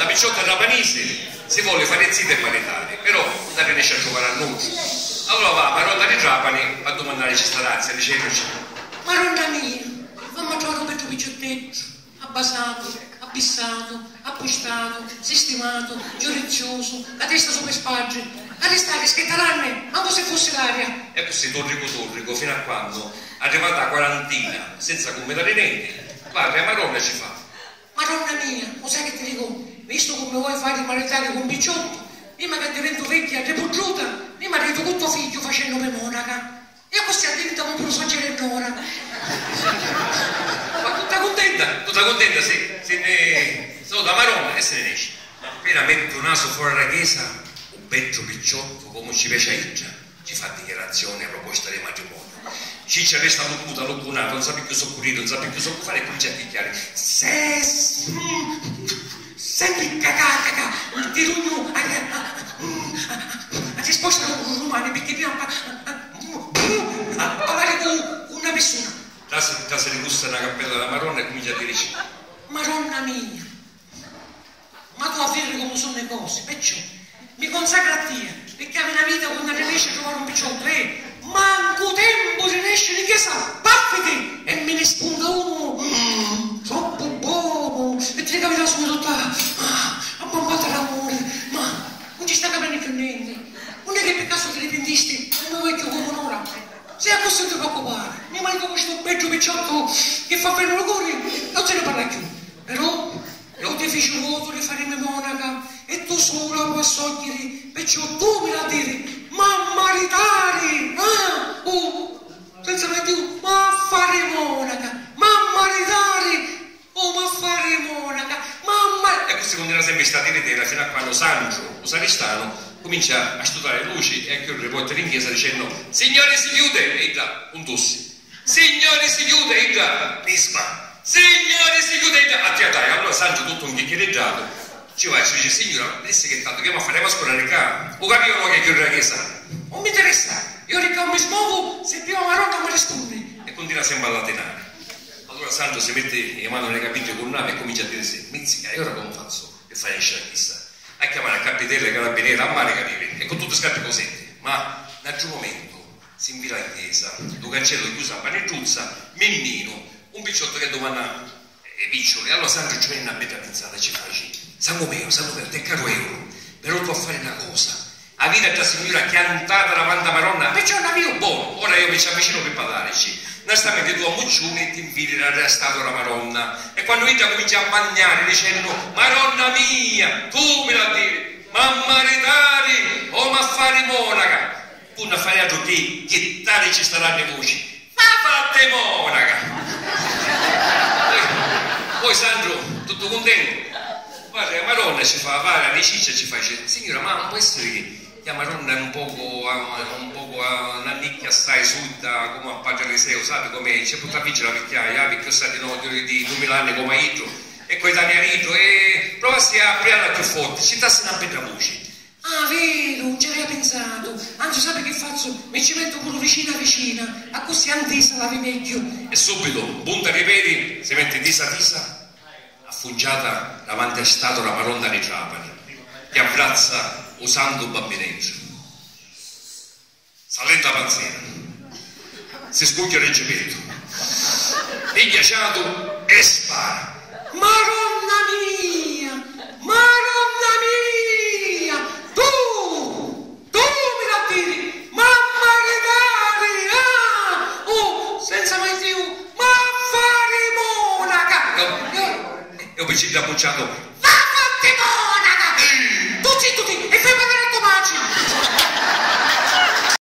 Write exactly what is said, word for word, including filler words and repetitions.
picciotta trapanese si vuole fare zitto e maritare, però non riesce a giocare a nulla. Allora va Maronna di Trapani a domandare questa razza dicendoci: Maronna mia, fammi trovare un petto picciotteccio, abbasato, abissato, appostato, sistemato, giorezioso, la testa sopra spagge, la testa che schietteranne, ma come se fosse l'aria. E così torrico torrico fino a quando, arrivata a quarantina, senza commentare niente, guarda, Maronna ci fa: Madonna mia, lo sai che ti dico? Visto come vuoi fare il maritare con picciotto, prima che divento vecchia e repuggiuta, prima arrivo con tuo figlio facendo me monaca. E a questo diventiamo pure soggerenora. Ma tu stai contenta? Tu stai contenta se, se ne sono da Maronna e se ne esce. Appena metto il naso fuori dalla chiesa, un vecchio picciotto come ci piace a Iccia, ci fa dichiarazione a proposta di matrimonio. Ciccia resta locuta, locunata, non sa più che so pulito, non sa più che so fare e comincia a picchiare. Se sempre cacaca, il tirugno, la risposta non umana perché prima a parlare con una persona. La si ribussa una cappella della Maronna e comincia a dire: Maronna mia, ma tu avveri come sono le cose, perciò mi consacra a te, perché avevi una vita quando non riesci a trovare un picciotto, eh? Manco tempo di esce di chiesa, paffiti, e me ne spunta uno mm, troppo buono, e ti capita subito tutta ah, a bombata l'amore, ma non ci sta capendo più niente. Non è che per caso ti ripentisti come vecchio come un'ora? Se a questo ti preoccupare, mi manca questo bello picciotto che fa bene l'augurio, non se ne parla più. Però io ti feci vuoto di fare monaca e tu sola puoi soggiere, perciò tu mi la dire, ma maritare, ah, oh, senza mai più, ma fare monaca, ma maritare, oh, ma fare monaca, mamma. E così continua sempre a stare in fino a quando Sancio, lo sagrestano, comincia a studiare le luci e a chiudere le porte in chiesa dicendo: Signore si chiude, e già, un tossi. Signore si chiude, e già, nisma. Signore si chiude, e già, a teatrare. Allora Sancio, tutto un chiacchiereggiato, ci va e ci dice: Signora, adesso che tanto che mi faremo a scuola di casa? O capiamo che chiudere la chiesa? Non mi interessa, io ricamo mi smuovo se prima Maronna mi risponde. E continua sempre a latenare. Allora Sancio si mette le mani nei capelli con nave e comincia a dire: Mizzica, e ora come faccio per fare escere la chissà? A chiamare a capitello e carabinieri a mani capire, e con tutte scarpe cosette. Ma da un momento si invira in chiesa, il cancello chiuso a paneggiuzza, Mennino, un picciotto che domanda e piccioli. Allora Sancio ci viene una bella pensata e ci fa: Sangue mio, sangue mio, te caro euro, però tu a fare una cosa. A vita da signora chiantata davanti a Maronna, perciò una mio buono, ora io mi ci avvicino per parlarci. Onestamente tu a Muccione ti inviti la statua della Maronna, e quando ella comincia a bagnare dicendo: Maronna mia, tu me la devi, ma maritare o ma fare monaca, tu non fai altro che chittare ci staranno le voci, ma fate monaca. poi, poi Sandro, tutto contento, guarda, Maronna ci fa, va la ciccia ci fa, dice: Signora, ma non può essere che la Maronna è un poco, un poco una nicchia assai sudda come a Padre Eliseo, sape come c'è potrà vincere la vecchiaia, perché sta di no, di duemila anni come Idro, e con Italia Idro, e provassi a aprirla più forte, ci tassi una bella voce. Ah, vero, non ci avevo pensato, anzi sape che faccio? Mi ci metto pure vicina vicina, a così antesa la meglio. E subito, punta di piedi, si mette tisa tisa, affuggiata davanti a stato la Maronna di Trapani, che abbraccia usando un bambinetto. Salenta panzina, si scucchia il geppetto, è ghiacciato e spara. Maronna mia, Maronna mia, tu, tu mi la tiri, ma maritare, ah, oh, senza mai più, ma fare monaca. E ho piccino abbucciato: